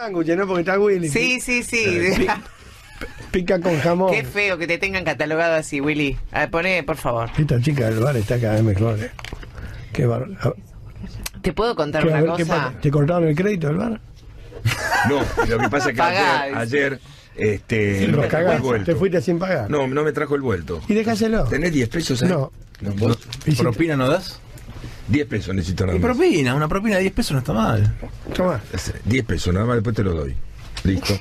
Sándwich, ¿no? Porque está Willy. Sí, sí, sí. Pica con jamón. Qué feo que te tengan catalogado así, Willy. A ver, poné, por favor. Esta chica del bar está cada vez mejor. Qué bar. ¿Te puedo contar ¿Qué, una a ver, cosa? ¿Te cortaron el crédito del bar? No, lo que pasa es que Pagá, ayer Los no me trajo el cagaste, vuelto. te fuiste sin pagar. No me trajo el vuelto. Y déjaselo. ¿Tenés 10 pesos ahí? No. ¿Vos? ¿Propina no das? 10 pesos necesito nada Y más. propina, una propina de 10 pesos no está mal. Toma. 10 pesos, nada más después te lo doy. Listo.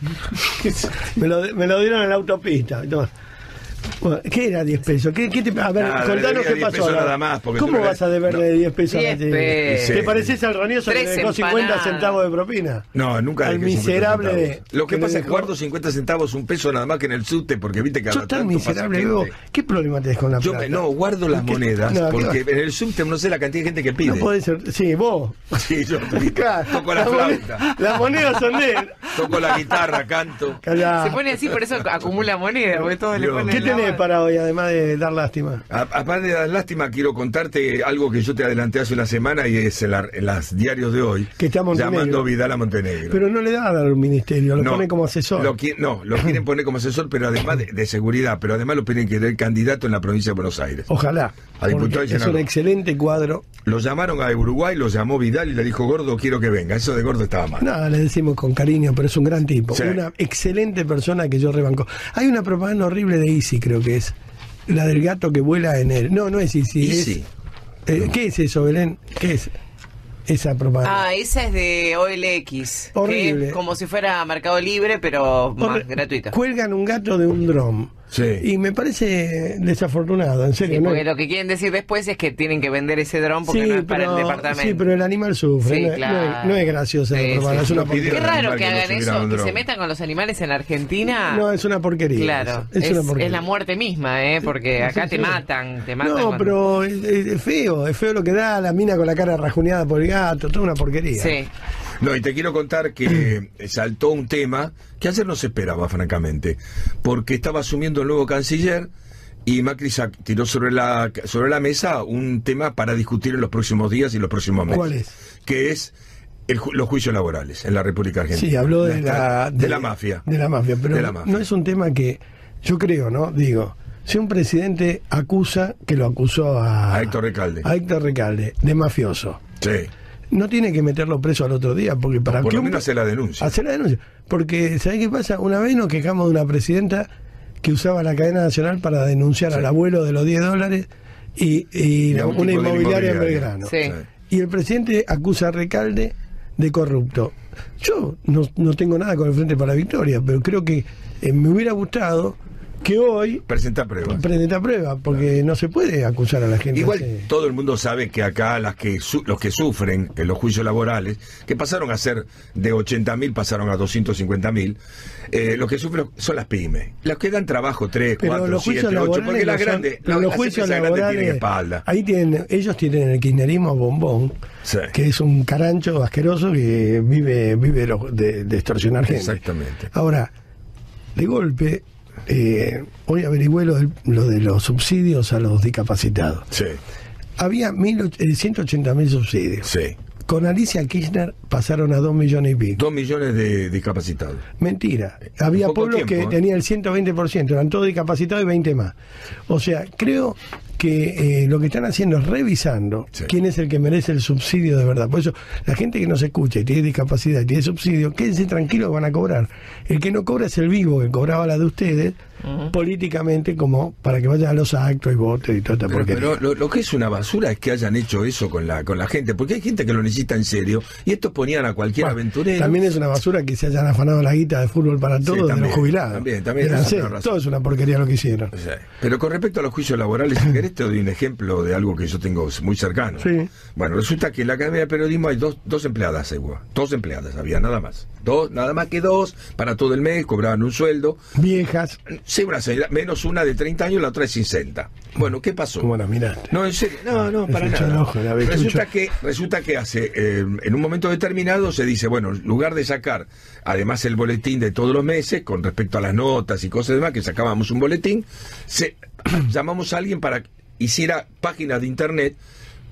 Me lo dieron en la autopista. Toma. Bueno, ¿qué era 10 pesos? ¿Qué te, a ver, Nada, contanos debía qué 10 pasó pesos ahora. nada más, porque ¿Cómo tú vas a deber de 10 pesos? 10 pesos. ¿Te pareces al roñoso que le Tres dejó 50 empanadas. centavos de propina? No, nunca Al dejé 50 miserable centavos. Lo que que pasa le es que dejó- guardo 50 centavos, un peso nada más que en el subte, porque viste que Sos tan miserable, luego. ¿Qué problema tenés con la plata? No, guardo las ¿Qué? monedas, No, porque en el subte no sé la cantidad de gente que pide. No podés ser. Sí, vos. Sí, yo Claro. toco la flauta, Las monedas son de él. toco la guitarra, canto. Callá. Se pone así, por eso acumula moneda, porque todos le Dios. ponen ¿Qué la tenés mano. para hoy, además de dar lástima? Aparte de dar lástima, quiero contarte algo que yo te adelanté hace una semana y es en las diarios de hoy, Que está Montenegro. llamando Vidal a Montenegro. Pero no le da a dar un ministerio, lo pone como asesor. Lo quieren poner como asesor, pero además de seguridad, pero además lo quieren querer candidato en la provincia de Buenos Aires. Ojalá. A diputado porque y es un senador. excelente cuadro. Lo llamaron a Uruguay, lo llamó Vidal y le dijo, Gordo, quiero que venga. Eso de Gordo estaba mal. No, le decimos con cariño, pero es un gran tipo. Sí. Una excelente persona que yo rebanco. Hay una propaganda horrible de Easy, creo que es. La del gato que vuela en él. No, no es Easy. Easy. ¿Qué es eso, Belén? ¿Qué es esa propaganda? Ah, esa es de OLX. Horrible. Que es como si fuera Mercado Libre, pero más gratuito. Cuelgan un gato de un dron. Sí. Y me parece desafortunado, en serio. Sí, ¿no? porque lo que quieren decir después es que tienen que vender ese dron porque no es para el departamento. Sí, pero el animal sufre. Sí, no, claro. no es graciosa la Sí, propaganda, sí. es una Lo pidieron. Qué porquería. raro Animal que que no hagan tuviera eso, un que dron. se metan con los animales en Argentina. No, es una porquería. Claro, eso. Es una porquería. es la muerte misma, porque acá te matan, No, cuando- pero es feo lo que da la mina con la cara rajuneada por el gato, toda una porquería. Sí. No, y te quiero contar que saltó un tema que ayer no se esperaba, francamente, porque estaba asumiendo el nuevo canciller y Macri tiró sobre la mesa un tema para discutir en los próximos días y los próximos meses. ¿Cuál es? Que es los juicios laborales en la República Argentina. Sí, habló de la mafia. De la mafia, pero De la mafia. no es un tema que yo creo, ¿no? Digo, si un presidente acusa, que lo acusó A Héctor Recalde. a Héctor Recalde, de mafioso, Sí. no tiene que meterlo preso al otro día, porque para Por que lo un- menos hacer la denuncia. hacer la denuncia. Porque, ¿sabés qué pasa? Una vez nos quejamos de una presidenta que usaba la cadena nacional para denunciar Sí. al abuelo de los $10 y a un una tipo de inmobiliaria en inmobiliaria. Belgrano. Sí. Y el presidente acusa a Recalde de corrupto. Yo no tengo nada con el Frente para la Victoria, pero creo que me hubiera gustado que hoy Presenta pruebas. presente a prueba, porque no se puede acusar a la gente. Igual así. todo el mundo sabe que acá los que sufren en los juicios laborales, que pasaron a ser de 80.000, pasaron a 250.000, los que sufren son las pymes. Los que dan trabajo 3, Pero 4, los 7, juicios 8, laborales porque las no son- grandes, pero los las juicios empresas grandes tienen laborales, espalda. ahí ellos tienen el kirchnerismo bombón, Sí. que es un carancho asqueroso que vive de extorsionar gente. Exactamente. Ahora, de golpe, hoy averigüé lo de los subsidios a los discapacitados. Sí, Había 180.000 subsidios. sí. Con Alicia Kirchner pasaron a 2 millones y pico. 2 millones de discapacitados. Mentira. Había poco pueblos que tiempo, ¿eh? tenían el 120%, eran todos discapacitados y 20 más. O sea, creo que lo que están haciendo es revisando Sí. quién es el que merece el subsidio de verdad. Por eso, la gente que no se escucha y tiene discapacidad y tiene subsidio, quédense tranquilos, van a cobrar. El que no cobra es el vivo, que cobraba la de ustedes, políticamente, como para que vayan a los actos y voten y toda esta porquería. Pero lo que es una basura es que hayan hecho eso con la gente, porque hay gente que lo necesita en serio, y estos ponían a cualquier Bueno, aventurero. también es una basura que se hayan afanado la guita de fútbol para Sí, todos de también, los jubilados. también, Eran eso seis, tenés razón. todo es una porquería lo que hicieron. Sí. Pero con respecto a los juicios laborales, si querés te doy un ejemplo de algo que yo tengo muy cercano. Sí. Bueno, resulta que en la Academia de Periodismo hay dos empleadas, dos empleadas, había nada más. Nada más que dos, para todo el mes, cobraban un sueldo. Viejas. Sí, una señora, menos una de 30 años, la otra de 60. Bueno, ¿qué pasó? Bueno, miraste. No, en serio, no, para echó el nada. ojo, la avechucho. Resulta que hace, en un momento determinado se dice, bueno, en lugar de sacar, además el boletín de todos los meses, con respecto a las notas y cosas demás, que sacábamos un boletín, llamamos a alguien para que hiciera páginas de internet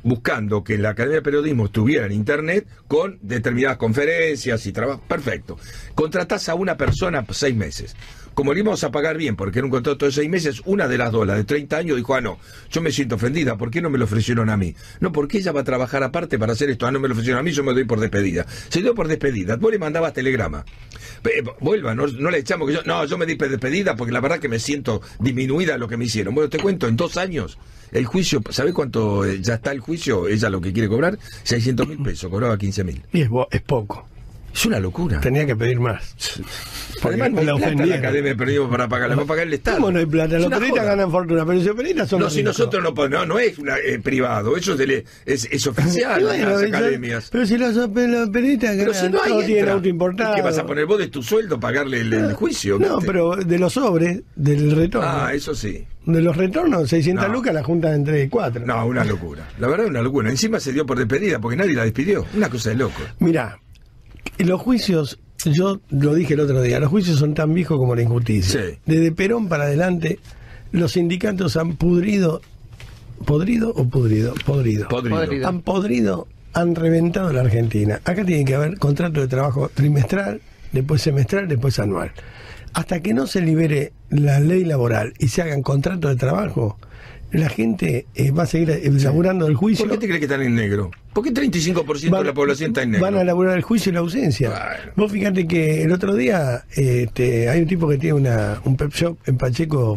buscando que la Academia de Periodismo estuviera en Internet con determinadas conferencias y trabajo. Perfecto. Contratás a una persona 6 meses. Como le íbamos a pagar bien, porque era un contrato de 6 meses, una de las dos, la de 30 años, dijo, no, yo me siento ofendida, ¿por qué no me lo ofrecieron a mí? No, porque ella va a trabajar aparte para hacer esto, no me lo ofrecieron a mí, yo me doy por despedida. Se dio por despedida, vos le mandabas telegrama. Vuelva, no le echamos que yo me di por despedida porque la verdad que me siento disminuida de lo que me hicieron. Bueno, te cuento, en 2 años, el juicio, ¿sabés cuánto ya está el juicio? Ella lo que quiere cobrar, 600.000 pesos, cobraba 15.000. Y es poco. Es una locura. Tenía que pedir más. Además, no hay la plata en la ofendieron. Academia de Periodismo para pagarla, va a pagar el Estado. ¿Cómo no hay plata? Es Los una periodistas joda. ganan fortuna, pero los periodistas son No, los si ricos. nosotros no es privado, eso es oficial, Y bueno, las ya- academias. pero si los periodistas Pero ganan, si no hay todos tienen extra, auto importado. ¿qué vas a poner vos de tu sueldo pagarle el juicio? No, ¿viste? pero de los sobres, del retorno. Ah, eso sí. De los retornos, 600 No. lucas la juntan entre 4. No, una locura. La verdad, una locura. Encima se dio por despedida porque nadie la despidió. Una cosa de loco. Mirá, los juicios, yo lo dije el otro día, los juicios son tan viejos como la injusticia. Sí. Desde Perón para adelante, los sindicatos han podrido. Podrido. Han podrido, han reventado la Argentina. Acá tiene que haber contrato de trabajo trimestral, después semestral, después anual. Hasta que no se libere la ley laboral y se hagan contratos de trabajo, la gente va a seguir laburando el juicio. ¿Por qué te crees que están en negro? ¿Por qué 35% de la población está en negro? Van a laburar el juicio y la ausencia. Bueno. Vos fíjate que el otro día hay un tipo que tiene un pep shop en Pacheco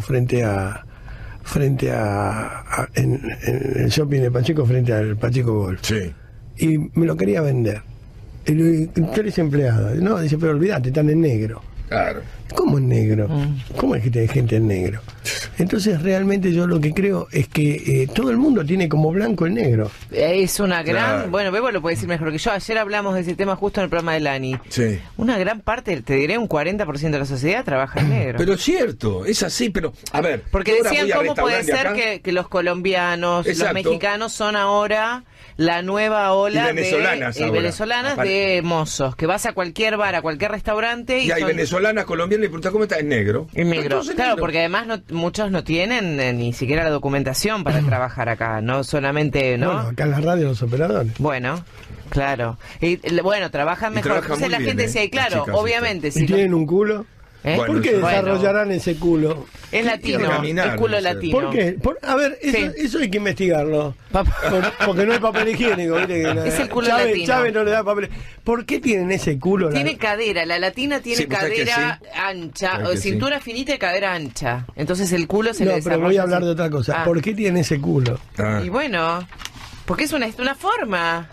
en el shopping de Pacheco frente al Pacheco Golf. Sí. Y me lo quería vender. Y le digo, tú eres empleado. No, dice, pero olvídate, están en negro. Claro. ¿Cómo en negro? ¿Cómo es que tiene gente en negro? Entonces realmente yo lo que creo es que todo el mundo tiene como blanco el negro. Es una gran... Claro. Bueno, Bebo lo puede decir mejor que yo. Ayer hablamos de ese tema justo en el programa de Lani. Sí. Una gran parte, te diré un 40% de la sociedad trabaja en negro. Pero es cierto, es así, pero a ver. Porque yo ahora decían, voy a ¿cómo puede restaurante ser acá? que los colombianos, Exacto. los mexicanos son ahora la nueva ola Y venezolanas de ahora. venezolanas Aparte. de mozos? Que vas a cualquier bar, a cualquier restaurante y, Y hay son venezolanas, colombianas, y preguntas cómo está en negro. en negro. Todos en Claro, negro. porque además muchos no tienen ni siquiera la documentación para trabajar acá, no solamente, ¿no? Bueno, acá en la radio los operadores. Bueno, claro. Y bueno, trabajan Y mejor. trabajan Entonces muy la bien, gente decía, y las claro, chicas, obviamente, ¿Y si no- tienen un culo? ¿Eh? Bueno, ¿Por qué eso- desarrollarán ese culo? Es latino, Tiene que caminar, el culo no sé. latino. ¿Por qué? A ver, eso, Sí. eso hay que investigarlo. Papá. Porque no hay papel higiénico. ¿Viste? Que Es el culo Chávez, latino. Chávez no le da papel. ¿Por qué tienen ese culo? Tiene cadera, la latina tiene Sí, pues, ¿sabes que cadera sí? ancha, ¿Sabes o que cintura finita y cadera ancha. Entonces el culo se No, le pero desarrolla voy a hablar así. de otra cosa. Ah. ¿Por qué tienen ese culo? Ah. Y bueno, porque es una forma.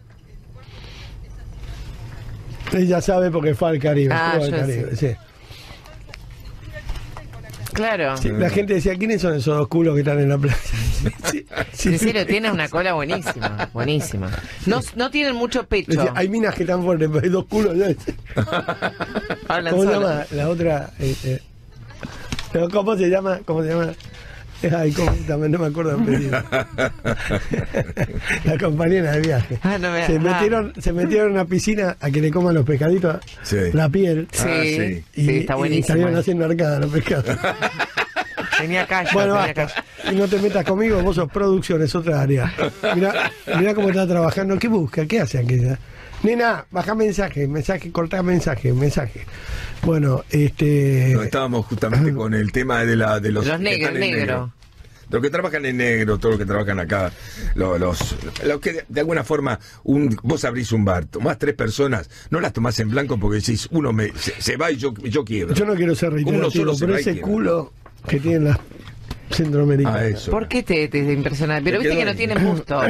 Ella sabe porque fue al Caribe. Ah, fue al yo Caribe, sé. sí. Claro. Sí, la gente decía, ¿quiénes son esos dos culos que están en la playa? Sí, sí. En serio, tiene una cola buenísima, buenísima. No tienen mucho pecho. Decía, hay minas que están fuertes, pero hay dos culos. Hablan ¿Cómo se solas. llama? La otra. Pero ¿cómo se llama? ¿Cómo se llama? Ay, ¿cómo? También no me acuerdo el apellido. La compañera de viaje. Ah, no me- se, ah. se metieron en una piscina a que le coman los pescaditos Sí. la piel. Sí, Ah, sí. sí, está Y buenísimo. salieron haciendo arcada los pescados. Tenía callo, Bueno, tenía basta. callo. Y no te metas conmigo, vos sos producción, es otra área. Mirá cómo está trabajando. ¿Qué busca? ¿Qué hace aquella? Nena, baja mensaje, cortá mensaje. Bueno, No, estábamos justamente con el tema de los Los que negros, están en negro. Los que trabajan en negro, todos los que trabajan acá, los que de alguna forma, vos abrís un bar, tomás 3 personas, no las tomás en blanco porque decís, uno se va y yo quiebro. yo no quiero ser Uno reiterativo, solo se pero va y ese quiebra. culo que tienen las centroamericanas. Ah, eso. ¿Por qué te impresiona? Pero Te viste quedó que no ahí. tienen gusto.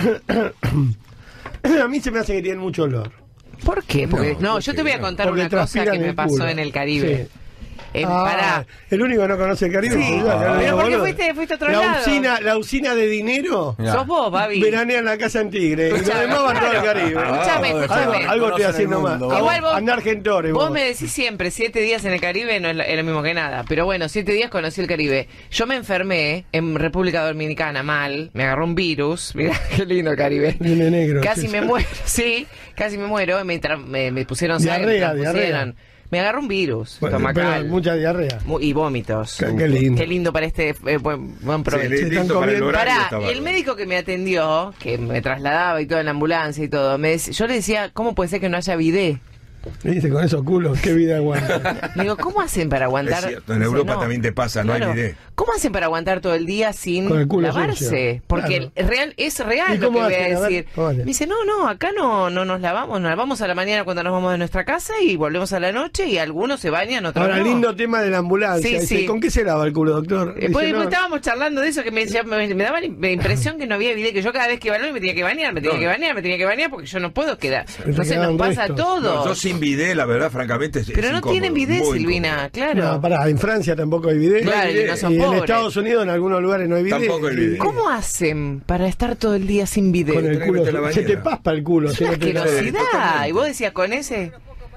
A mí se me hace que tienen mucho olor. ¿Por qué? Porque, No, no, yo te voy a no. contar Porque una cosa transpiran que me el pasó culo. en el Caribe. Sí. Pará. El único que no conoce el Caribe Sí, soy yo, acá, pero ¿por qué boludo. fuiste a otro la lado? la usina de dinero Ya. Sos vos, Babi. veranea en la casa en Tigre. Y los Escuchame, demás van todo al claro. Caribe. Escuchame, escuchame. Algo estoy haciendo Conocen el mal. mundo. Igual vos- Andá Argentores. Vos me decís siempre, 7 días en el Caribe no es lo mismo que nada. Pero bueno, 7 días conocí el Caribe. Yo me enfermé en República Dominicana mal, me agarró un virus. Mirá qué lindo el Caribe. Viene negro. Casi sí. me muero, sí, casi me muero. Me pusieron sangre, me Diarrea, transfusieron. diarrea. Me agarró un virus Bueno, estomacal. pero mucha diarrea. Y vómitos. Qué lindo. Qué lindo para este buen provecho. Sí, listo están para el comiendo. horario, Pará, está el bárbaro. médico que me atendió, que me trasladaba y todo en la ambulancia y todo, yo le decía, ¿cómo puede ser que no haya bidet? Y dice, con esos culos, qué vida aguanta. Le digo, ¿cómo hacen para aguantar? Es cierto, en Dice, Europa también te pasa, no hay bidet. ¿Cómo hacen para aguantar todo el día sin Con el culo lavarse? sucio. Porque Claro. es real ¿Y lo que cómo voy hacen? a A ver, decir. ¿cómo hacen? Me dice, no, acá no nos lavamos a la mañana cuando nos vamos de nuestra casa y volvemos a la noche y algunos se bañan, otros Ahora, no. lindo tema de la ambulancia. Sí, Dice, sí. ¿con qué se lava el culo, doctor? Dice, Pues no, estábamos charlando de eso que me daba la impresión que no había bidet, que yo cada vez que iba al baño me tenía que bañar, me tenía que bañar porque yo no puedo quedar. te Entonces nos quedaban pasa a restos. todos. No, yo sin bidet, la verdad, francamente, es Pero no incómodo, tienen bidet, muy Silvina, claro. No, pará, en Francia tampoco hay bidet. Claro, y y no son en pobres. Estados Unidos, en algunos lugares, no hay bidet. Tampoco hay bidet. ¿Cómo hacen para estar todo el día sin bidet? Con el Tenés que culo, meter la se te bañera. paspa el culo. Es si una no te lavas. asquerosidad. totalmente. Y vos decías, con ese.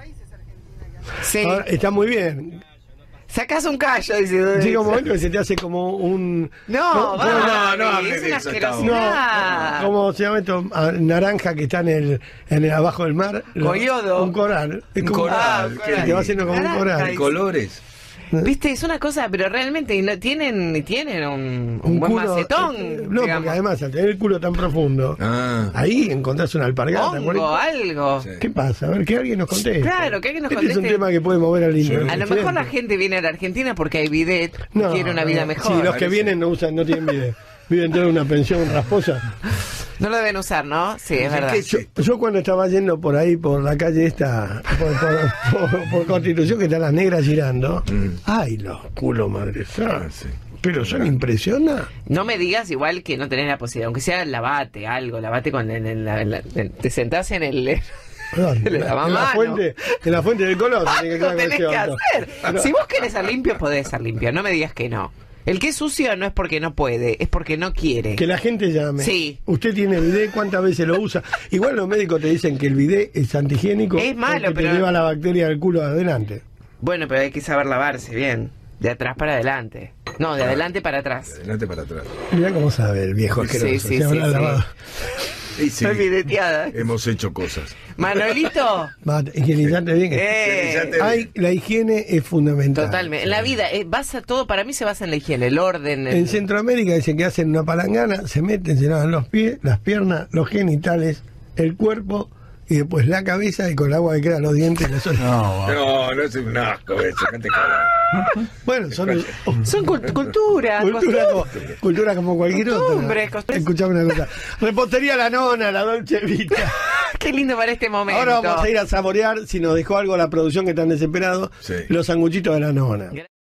Sí. Ahora, está muy bien. Sacás un callo, dice. Llega un momento que se te hace como un... No, va, no hable es de una eso, asquerosidad. como se llama esto, naranja que está en el abajo del mar. Con yodo. Un coral. Es Un como- coral, que te va haciendo como un Naranja, coral. De colores. Viste, es una cosa, pero realmente y no, tienen un buen culo- macetón. No, digamos. porque además al tener el culo tan profundo, Ah. ahí encontrás una alpargata. Hongo, algo. Sí. ¿Qué pasa? A ver, que alguien nos conteste. Claro, que alguien nos Este es un conteste. tema que puede mover al niño. A lo mejor la gente viene a la Argentina porque hay bidet y quiere una vida mejor. Sí, los que vienen no usan, no tienen bidet. Viven toda una pensión rasposa. No lo deben usar, ¿no? Sí, es verdad. ¿Qué? Yo cuando estaba yendo por ahí, por la calle esta, por Constitución, que están las negras girando, ay, los culos, madre santa. Sí. Pero son impresionantes. No me digas igual que no tenés la posibilidad, aunque sea lavate con te sentás en el Perdón, Le en lavamos la mano. fuente, en la fuente del color. tiene que algo quedar con tenés ese que auto. hacer. Pero- Si vos querés ser limpio, podés ser limpio. No me digas que no. El que es sucio no es porque no puede, es porque no quiere. Que la gente llame. Sí. ¿Usted tiene bidet? ¿Cuántas veces lo usa? Igual los médicos te dicen que el bidet es antihigiénico. Es malo, porque pero- te lleva la bacteria del culo adelante. Bueno, pero hay que saber lavarse bien. De atrás para adelante. No, de adelante para atrás. Adelante para atrás. Mirá cómo sabe el viejo Sí, asqueroso. sí, se habrá sí, lavado. Y sí, Estoy bideteada. hemos hecho cosas. Manuelito. Va, higienizate bien. Higienizate bien. Ay, la higiene es fundamental. Totalmente. En la vida, todo para mí se basa en la higiene, el orden. En Centroamérica dicen que hacen una palangana, se meten, se lavan los pies, las piernas, los genitales, el cuerpo y después la cabeza y con el agua que queda los dientes. No, No es un asco eso, gente cabrón. Bueno, son Son cultura. cultura como cualquier Costumbres, otra. costumbres. Escuchame una cosa. Repostería La Nona, la Dolce Vita. Qué lindo para este momento. Ahora vamos a ir a saborear, si nos dejó algo la producción que están desesperados, Sí. los sanguchitos de La Nona.